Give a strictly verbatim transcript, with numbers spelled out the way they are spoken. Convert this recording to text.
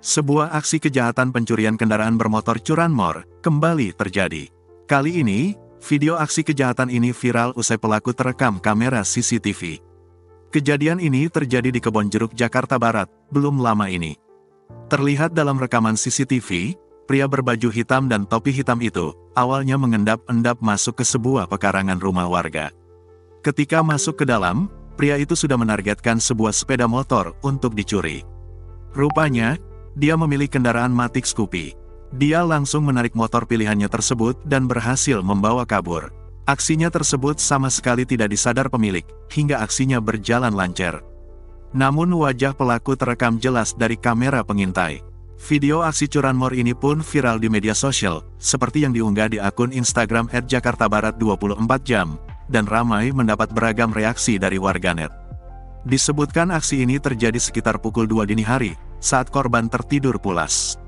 Sebuah aksi kejahatan pencurian kendaraan bermotor curanmor kembali terjadi. Kali ini, video aksi kejahatan ini viral usai pelaku terekam kamera C C T V. Kejadian ini terjadi di Kebonjeruk, Jakarta Barat, belum lama ini. Terlihat dalam rekaman C C T V, pria berbaju hitam dan topi hitam itu awalnya mengendap-endap masuk ke sebuah pekarangan rumah warga. Ketika masuk ke dalam, pria itu sudah menargetkan sebuah sepeda motor untuk dicuri. Rupanya, dia memilih kendaraan Matic Scoopy. Dia langsung menarik motor pilihannya tersebut dan berhasil membawa kabur. Aksinya tersebut sama sekali tidak disadar pemilik, hingga aksinya berjalan lancar. Namun wajah pelaku terekam jelas dari kamera pengintai. Video aksi curanmor ini pun viral di media sosial, seperti yang diunggah di akun Instagram et jakarta barat dua puluh empat jam, dan ramai mendapat beragam reaksi dari warganet. Disebutkan aksi ini terjadi sekitar pukul dua dini hari, saat korban tertidur pulas.